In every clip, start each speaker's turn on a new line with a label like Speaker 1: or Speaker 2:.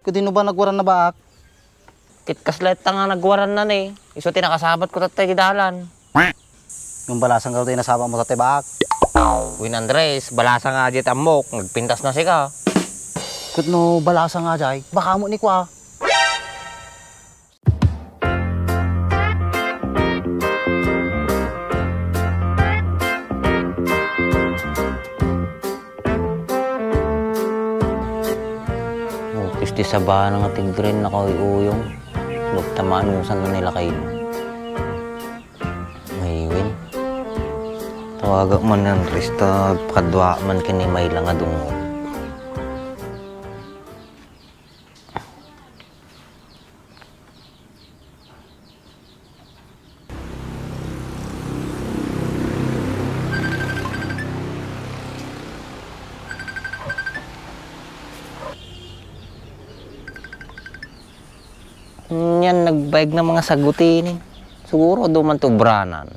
Speaker 1: Kudino ba nagwaran na ba?
Speaker 2: Kit kaslet nga nagwaran na ni. Iso tinakasabat ko tatay gidalan.
Speaker 1: Yung balasang gaw tayo nasaba mo tatay ba?
Speaker 2: Win Andres, balasa nga dyan amok. Nagpintas na siya.
Speaker 1: Kudno balasa nga jay, baka mo ni kwa.
Speaker 2: Di sa bahan ng ating green na uyong. Lugtamaan mo saan nila kayo. May win. Tawagak man ng resta, kadwa man kini may lang adungo. Yan, nagbayag ng mga sagutin. Siguro doon man to branan.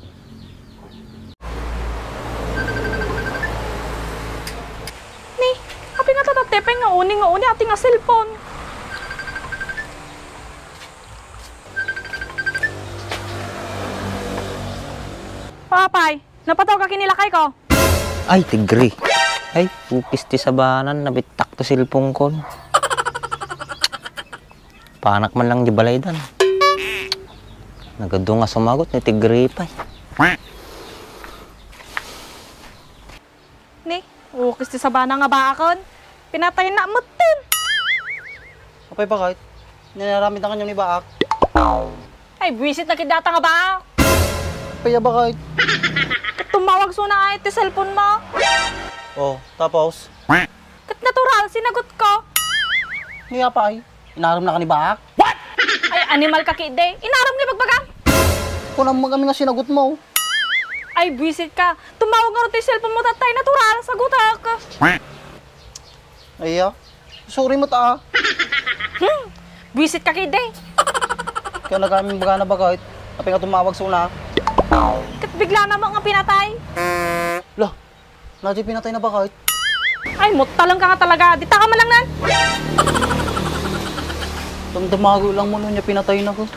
Speaker 3: Ni, api nga tatatepeng nga uni ati nga cellphone. Papay, napataw ka kinilakay ko.
Speaker 2: Ay, tigri. Ay, upis ti sabanan, nabitak to silpong kon. Panak man lang di balay dan. Nagado nga sumagot ni tigri pa.
Speaker 3: Ni, ukis ti sabana nga baakon. Pinatay na mutin.
Speaker 1: Apay ba kahit? Ninaramid na kanyang ni Baak.
Speaker 3: Ay, visit na kidata nga baak.
Speaker 1: Apay ba kahit?
Speaker 3: Tumawag so na ay ti cellphone mo.
Speaker 1: Oh, tapos?
Speaker 3: Kat natural, sinagot ko.
Speaker 1: Ngayon pa ay, inaram na ka ni Baak.
Speaker 3: Ay, animal ka kide. Inaram ni bagbagang.
Speaker 1: Kung naman kami nga sinagot mo.
Speaker 3: Ay, visit ka. Tumawag nga rin ti cellphone mo tatay. Natural, sagot ka.
Speaker 1: Ay, sorry mo ta.
Speaker 3: Visit ka kide.
Speaker 1: Kaya nagkaming baga na ba kahit? Apay nga tumawag so na.
Speaker 3: Kat bigla naman nga pinatay.
Speaker 1: Lah, nadya pinatay na ba kahit?
Speaker 3: Ay, mutalang ka nga talaga. Dita ka man lang nan.
Speaker 1: Damdamago lang mo nun niya pinatay na ko.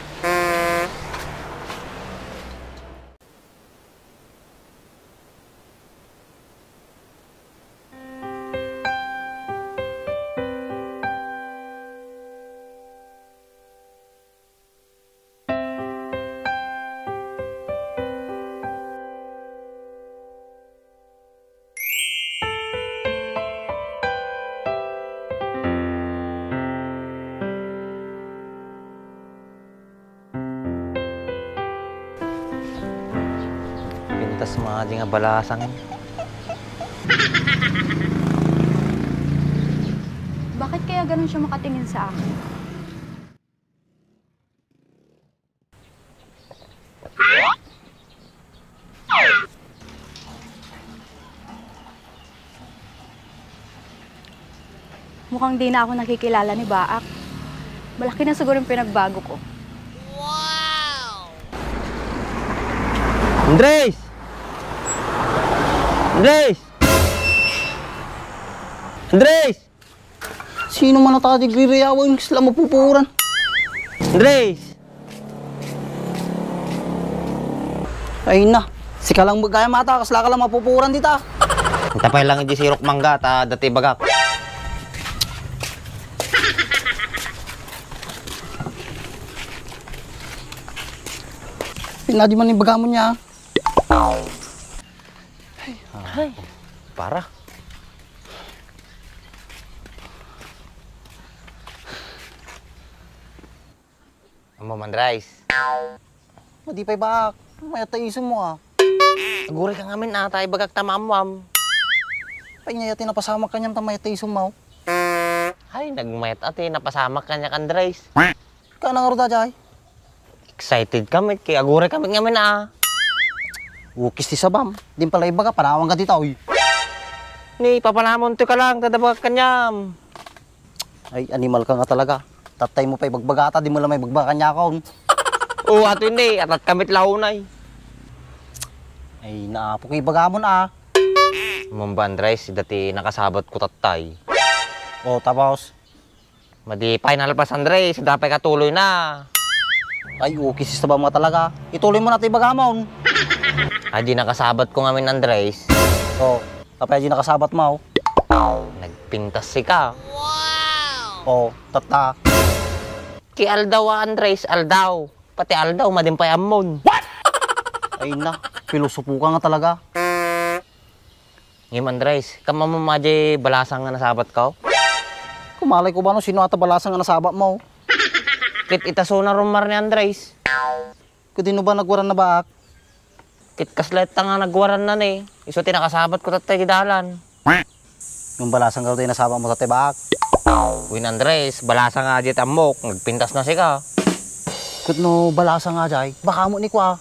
Speaker 2: Pintas mga di nga balasangin.
Speaker 4: Bakit kaya ganun siya makatingin sa akin? Mukhang di na ako nakikilala ni Baak. Malaki na siguro yung pinagbago ko.
Speaker 2: Andres! Andres! Andres!
Speaker 1: Sino man natakadigri-riyawang sila mapupuran?
Speaker 2: Andres!
Speaker 1: Ay na, sika lang magkaya mata, kasla ka lang mapupuran dita.
Speaker 2: Tapay lang hindi sirok mangga ta dati bagak.
Speaker 1: Pinadi man yung bagamon niya.
Speaker 2: Ay, para. Amo Andres.
Speaker 1: Madi pa'y Baak, may ataiso mo ah.
Speaker 2: Aguri ka ngamin atay bagak tamamwam.
Speaker 1: Painyayatin na pasama kanyang tamay ataiso mo.
Speaker 2: Ay, nagmayat ate, napasamak kanya ka Andres.
Speaker 1: Ka nang aruda jay.
Speaker 2: Excited kami, kaya aguri kami ngamin ah.
Speaker 1: Ukis ti sabam, din pala ibaga, panawang ka dita uy.
Speaker 2: Ni, papanamon to ka lang, tadabag kanyam.
Speaker 1: Ay, animal ka nga talaga. Tatay mo pa'y bagbagata, di mo lang may bagbaga kanya kaon.
Speaker 2: Oo, ato hindi, atat kamit launay.
Speaker 1: Ay, naapo kay bagamon ah.
Speaker 2: Mamba Andres, dati nakasabot ko tatay.
Speaker 1: O, tapos?
Speaker 2: Madi final pass Andres, dapat katuloy na.
Speaker 1: Ay, okay sis ba mga talaga. Ituloy mo natin bagamon.
Speaker 2: Ay, di nakasabat ko ngamin Andres.
Speaker 1: O, kapaya di nakasabat mo.
Speaker 2: Nagpintas si ka.
Speaker 1: O, tata.
Speaker 2: Ki Aldaw Andres, Aldaw. Pati Aldaw, madimpay amon.
Speaker 1: Ay na, pilosopo ka nga talaga.
Speaker 2: Ngim Andres, kama mo madya balasang nga nasabat ka?
Speaker 1: Kumalay ko ba no, sino ata balasang nga nasabat mo?
Speaker 2: Kit itaso na rumar ni Andres.
Speaker 1: Kudino ba nagwaran na baak?
Speaker 2: Kit kaslet nga nagwaran na ni. Iso tinakasabat ko tatay gidalan.
Speaker 1: Yung balasang ka tayo nasabat mo sa baak.
Speaker 2: Win Andres, balasa nga dyan amok. Nagpintas na si ka.
Speaker 1: Kut no balasang nga jay, baka mo ni kwa.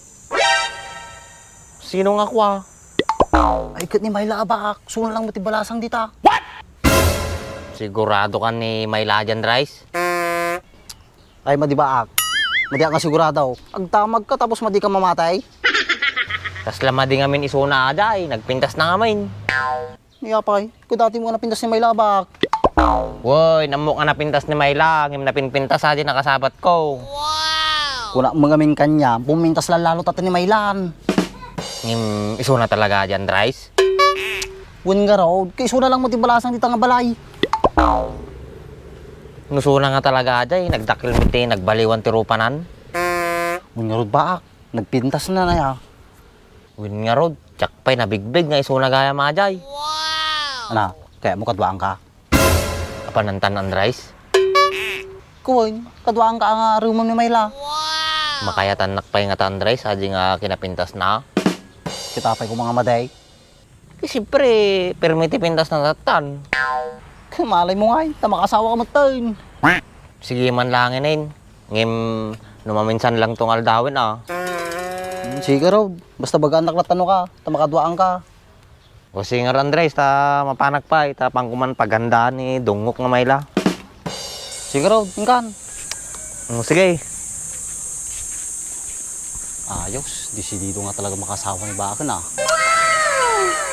Speaker 2: Sino nga kwa?
Speaker 1: Ay kut ni Mayla baak, suna lang mo ti balasang dita.
Speaker 2: Sigurado ka ni Mayla dyan, Rice?
Speaker 1: Ay madi baak, madi ka sigurado. Agdamag ka tapos madi ka mamatay.
Speaker 2: Tas lama di ngamin isuna aday. Nagpintas na ngamin.
Speaker 1: Niya pay, kung dati mo nga napintas ni Mayla baak.
Speaker 2: Woy, namok nga napintas ni Mayla. Ngim napinpintas sa di nakasabat ko.
Speaker 1: Kuna mga min kanya, pumintas lang lalo tata ni Maylan.
Speaker 2: Ngim isuna talaga dyan, Rice?
Speaker 1: Win nga raw, kay suna lang mo ti balasang dita nga balay.
Speaker 2: Nusuna nga talaga aday. Nagdakil mo ti, nagbaliwan ti rupanan.
Speaker 1: Win nga raw baak, nagpintas na na ya.
Speaker 2: Win nga rod, tsak pa'y nabigbig nga isuna gaya majay.
Speaker 1: Ana, kaya mo kadwaan ka.
Speaker 2: Apanantan ang Rice?
Speaker 1: Kuwin, kadwaan ka nga rumon ni Mayla.
Speaker 2: Makayatan nakpay nga tan Rice, adi nga kinapintas na.
Speaker 1: Kitapay ko mga maday.
Speaker 2: Siyempre, permiti pintas na tatan.
Speaker 1: Malay mo nga, tamakasawa ka magtayin.
Speaker 2: Sige man lang inin. Ngim, numaminsan lang tong aldawin
Speaker 1: Sige raw, basta baga anak na tano ka, tamakadwaan ka.
Speaker 2: O singer Andres, ta mapanak pa, ta pangkuman pagandaan ni dungok nga Mayla.
Speaker 1: Sige raw, ingkan.
Speaker 2: Sige.
Speaker 1: Ayos, disidido nga talaga makasawa ni Bakan